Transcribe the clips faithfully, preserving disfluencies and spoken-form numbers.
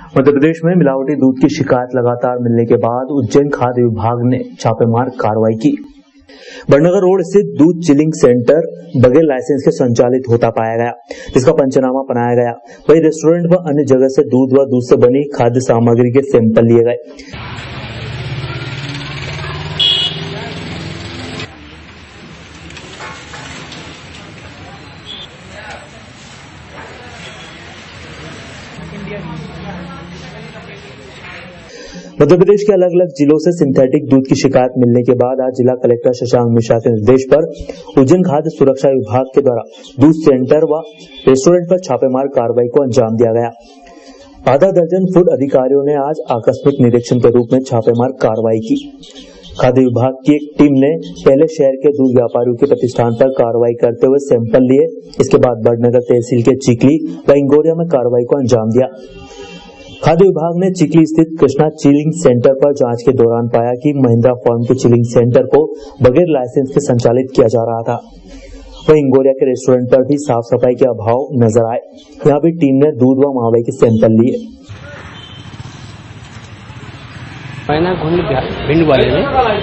मध्य प्रदेश में मिलावटी दूध की शिकायत लगातार मिलने के बाद उज्जैन खाद्य विभाग ने छापेमार कार्रवाई की। बड़नगर रोड स्थित दूध चिलिंग सेंटर बगैर लाइसेंस के संचालित होता पाया गया, जिसका पंचनामा बनाया गया। वहीं रेस्टोरेंट व अन्य जगह से दूध व दूध से बनी खाद्य सामग्री के सैंपल लिए गए। मध्य प्रदेश के अलग अलग जिलों से सिंथेटिक दूध की शिकायत मिलने के बाद आज जिला कलेक्टर शशांक मिश्रा के निर्देश पर उज्जैन खाद्य सुरक्षा विभाग के द्वारा दूध सेंटर व रेस्टोरेंट पर छापेमार कार्रवाई को अंजाम दिया गया। आधा दर्जन फूड अधिकारियों ने आज आकस्मिक निरीक्षण के रूप में छापेमार कार्रवाई की। खाद्य विभाग की एक टीम ने पहले शहर के दूध व्यापारियों के प्रतिष्ठान पर कार्रवाई करते हुए सैंपल लिए। इसके बाद बड़नगर तहसील के चिखली व इंगोरिया में कार्रवाई को अंजाम दिया। खाद्य विभाग ने चिखली स्थित कृष्णा चिलिंग सेंटर पर जांच के दौरान पाया कि महिंद्रा फार्म के चिलिंग सेंटर को बगैर लाइसेंस के संचालित किया जा रहा था। वहीं इंगोरिया के रेस्टोरेंट पर भी साफ सफाई के अभाव नजर आए। यहाँ भी टीम ने दूध व मावे के सैंपल लिए। मुरैना भिंड ग्वालियर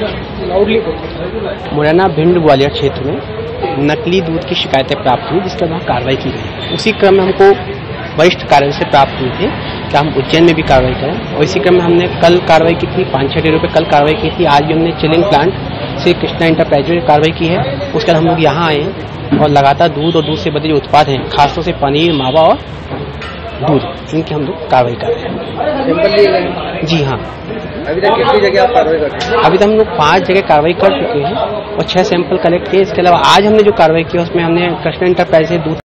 में मुरैना भिंड ग्वालियर क्षेत्र में नकली दूध की शिकायतें प्राप्त हुई, जिसके बाद कार्रवाई की गई। उसी क्रम में हमको वरिष्ठ कार्यालय से प्राप्त हुए थे कि हम उज्जैन में भी कार्रवाई करें, और इसी क्रम में हमने कल कार्रवाई की थी। पाँच छह डेरों पे कल कार्रवाई की थी। आज भी हमने चिलिंग प्लांट से कृष्णा इंटरप्राइज में कार्रवाई की है। उसके बाद हम लोग यहाँ आए हैं और लगातार दूध और दूध से बने जो उत्पाद हैं, खासतौर से पनीर, मावा और दूध, इनकी हम लोग कार्रवाई कर रहे हैं। जी हाँ, अभी तक कितनी जगह आप कार्रवाई करते हैं? अभी तक हम लोग पांच जगह कार्रवाई कर चुके हैं और छह सैंपल कलेक्ट किए। इसके अलावा आज हमने जो कार्रवाई की उसमें हमने कृष्णा इंटरप्राइज से दूध